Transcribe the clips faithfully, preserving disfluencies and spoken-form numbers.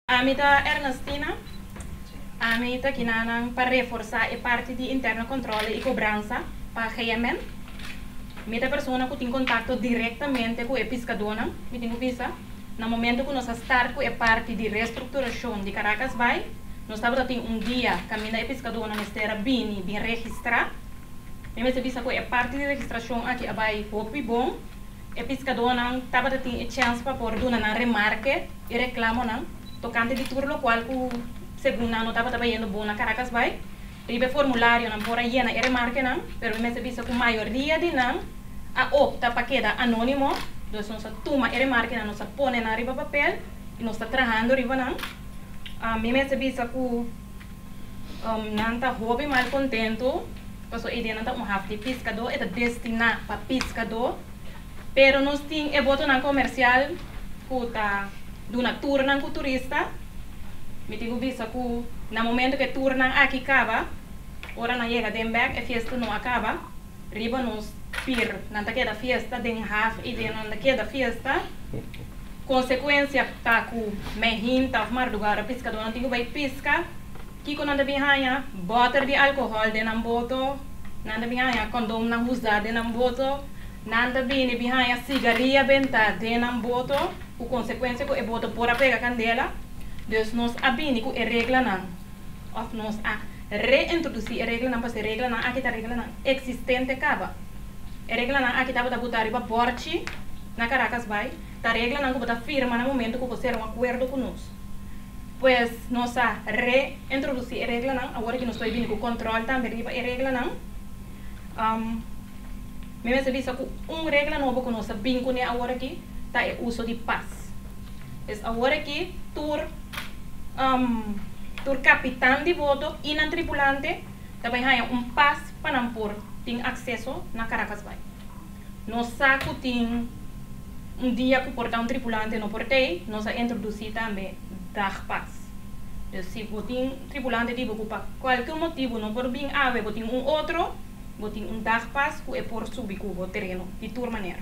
A mim da Ernestina, a mim tá aqui para reforçar a parte de interno controle e cobrança para G M N. Me da pessoa que tem contato diretamente com a pescadora, me tenho visa. No momento que nós estamos com a parte de reestruturação de Caracas Bay, nós estamos tendo um dia que a minha pescadora nos terá bem, bem registrar. Me me visa com a parte de registração aqui a Bay hopi bom. A pescadora estava tendo a chance para pôr dona na remarque e reclamo não. Tocante di tour lo qual ku segundo ano tava trabalhando bom na Caracas Bay. Ribe formulário não por aí na e remarque não, pero me se visa com maioria de não a opta para queda anônimo. Então nós toma e remarque não nós põe na riba papel e nós está trabalhando riba não. A mim me se visa com um não tá hobby mal contento, porque a ideia não tá um half de pescador, é destinado para pescador. Pero nós tem e boto na comercial ku tá duna turnan com turista, me tenho visto que no momento que turnan aqui acaba, ora na chega de back, a festa não acaba, riba nos pir, não tá queda festa, den half e den não tá queda festa, consequência tá com mehin, tá mar lugar a pescador não tenho vai pesca, que quando anda bem hanha, bota de álcool de nam boto, nanda bem hanha condom na usa de nam boto, nanda bem bem hanha cigaria benta de nam boto. O consequência que é boto por a pega candela, dus nós abini que é regra não, of nós a reintroduzir a regra não, porque a regra não aqui tá regra não existente acaba, a regra não aqui tava da botar riba porte na Caracas Bay, tá regra não que botar firma no momento que você um acordo conosco, pois nós a reintroduzir a regra não, agora que nós estou vindo com o controle também riba a regra não, um, me se visa que um regra novo que nós bem com agora aqui tá é uso de paz. Es agora que tur um, tur capitão de boto e na tripulante também há um paz para não por ter acesso na Caracas Bay. Nós saco tem um dia que portar um tripulante no portei, nós a introduzir também dar paz. Então, se você tripulante de por qualquer motivo não por bem ave, você um outro, você um dar paz que é por subir o terreno de toda maneira.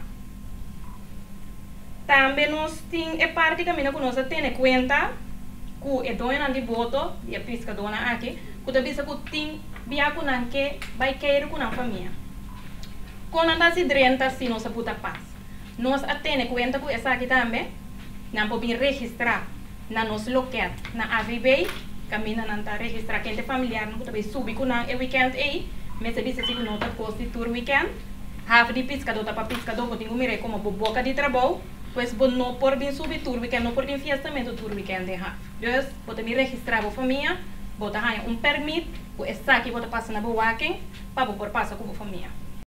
Também nós temos a parte que nós temos que ter conta que é dona de boto e a pescadora aqui, que também se tem biaco não que vai cair com a família. Quando nós se drenta se nós puta paz, nós temos conta que essa aqui também não pode registrar na nosso local na A V B, caminha não está registrar quem é familiar não pode subir com a weekend aí, mas se diz assim que não está custo tour weekend, have de pescador tá para pescador que tem que mirar como boca de trabalho. Pues não por bem subir tour weekend, não por bem fiestamento tour weekend de half. Dus, bota me registrar a família, bota um permit, o essa aqui bota passa na boa para por passar com a família.